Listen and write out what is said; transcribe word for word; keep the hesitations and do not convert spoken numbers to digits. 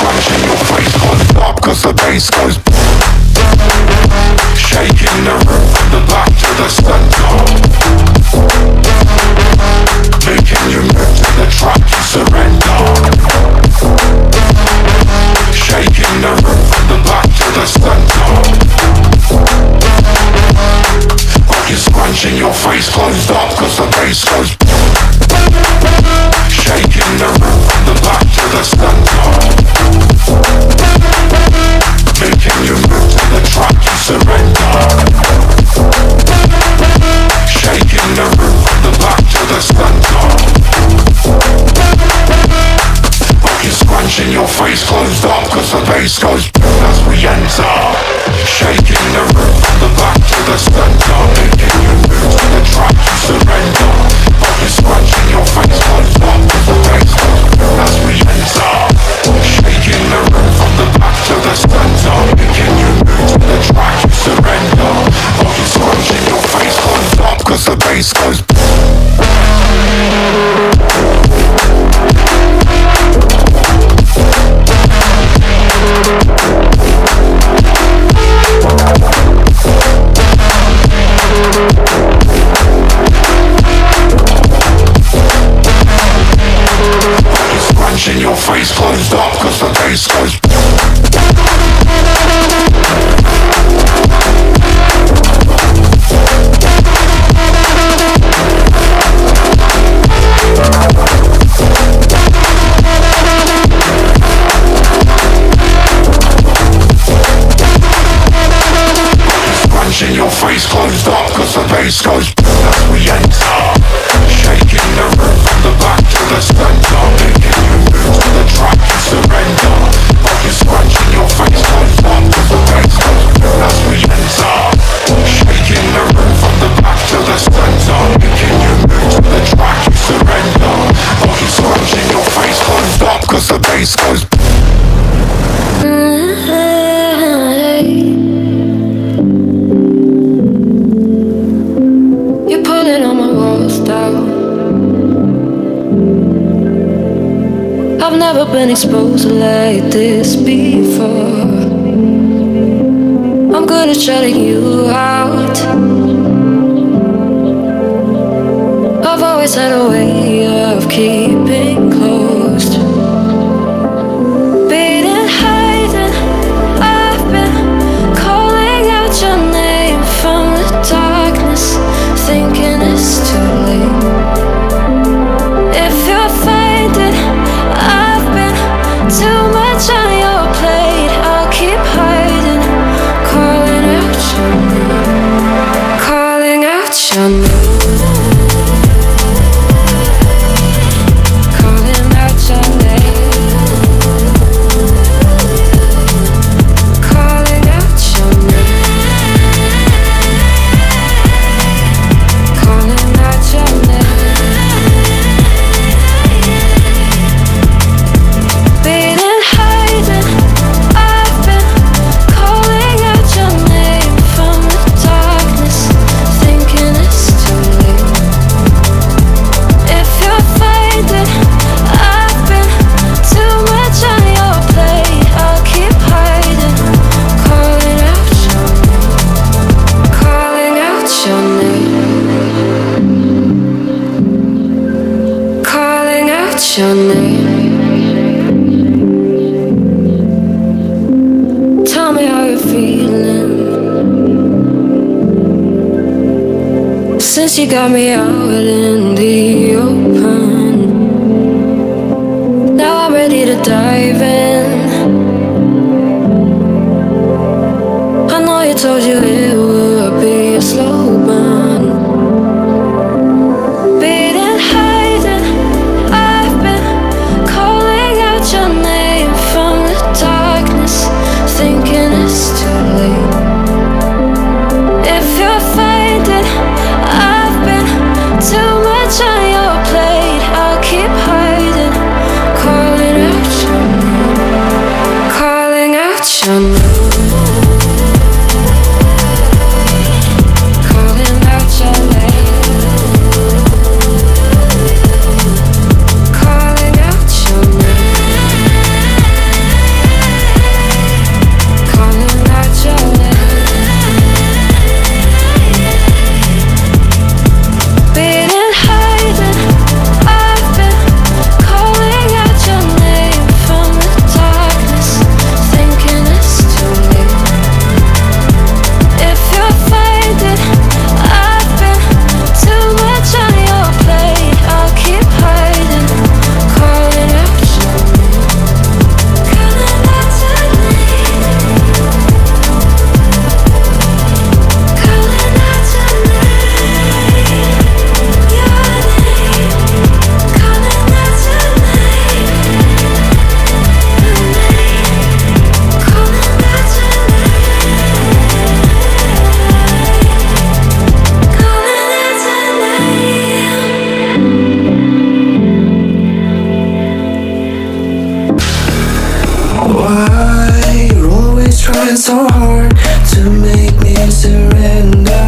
scrunching your face closed up cause the bass goes shaking the room from the back to the center, making you move to the track you surrender, shaking the room from the back to the center. You're scrunching your face closed up cause the bass goes shaking the room from the back to the center, making you move to the track you surrender, shaking the room from the back to the center. You're scrunching your face closed up cause the bass goes as we enter, shaking the room from the back to the center, making you move to the track you surrender. You're scrunching your face closed up cause the bass goes as we enter, shaking the room from the back to the center, making you move to the track you surrender. You're scrunching your face closed up cause the bass goes. Scrunching your face closed up cause the bass goes. Scrunching your face closed up cause the bass goes as we enter, shaking the room from the back to the center, making you move to the track you surrender. You're scrunching your face closed up cause the bass goes as we enter, shaking the room from the back to the center, making you move to the track you surrender. You're scrunching your face closed up cause the bass goes. You're pulling on my walls down. I've never been exposed like this before. I'm good at shutting you out. I've always had a way of keeping closed. Beating, hiding, I've been calling out your name from the darkness, thinking it's too late. If you're finding I've been too much on your plate, I'll keep hiding, calling out your name, calling out your name. Your name. Tell me how you're feeling since you got me out in the open. Now I'm ready to dive in. I know you told you it would be a slow burn. If you're finding I've been too much on your plate, Why you're always trying so hard to make me surrender?